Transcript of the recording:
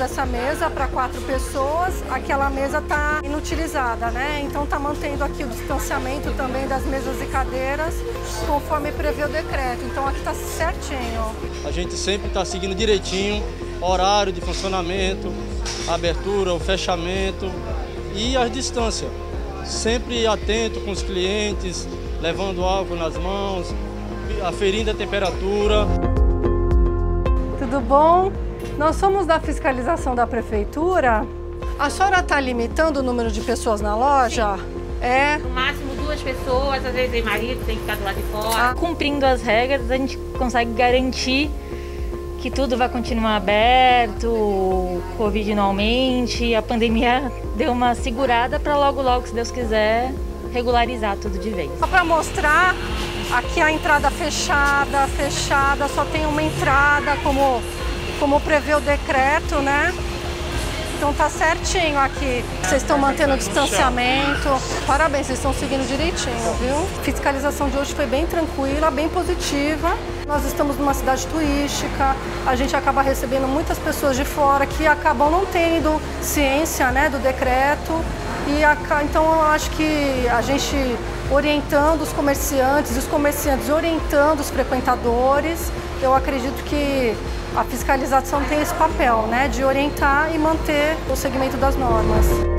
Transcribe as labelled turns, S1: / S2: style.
S1: essa mesa para 4 pessoas, aquela mesa está inutilizada, né? Então está mantendo aqui o distanciamento também das mesas e cadeiras, conforme prevê o decreto. Então aqui está certinho.
S2: A gente sempre está seguindo direitinho horário de funcionamento, a abertura, o fechamento e as distâncias. Sempre atento com os clientes, levando álcool nas mãos, aferindo a temperatura.
S1: Tudo bom? Nós somos da fiscalização da prefeitura. A senhora está limitando o número de pessoas na loja? É.
S3: No máximo 2 pessoas, às vezes tem marido, tem que ficar do lado de fora.
S4: Cumprindo as regras, a gente consegue garantir que tudo vai continuar aberto, o Covid não aumente, a pandemia deu uma segurada para logo, se Deus quiser, regularizar tudo de vez.
S1: Só para mostrar, aqui a entrada fechada, só tem uma entrada, como prevê o decreto, né? Então tá certinho aqui. Vocês estão mantendo o distanciamento. Parabéns, vocês estão seguindo direitinho, viu? A fiscalização de hoje foi bem tranquila, bem positiva. Nós estamos numa cidade turística, a gente acaba recebendo muitas pessoas de fora que acabam não tendo ciência, né, do decreto. Então eu acho que a gente orientando os comerciantes, e os comerciantes orientando os frequentadores, eu acredito que a fiscalização tem esse papel, né, de orientar e manter o segmento das normas.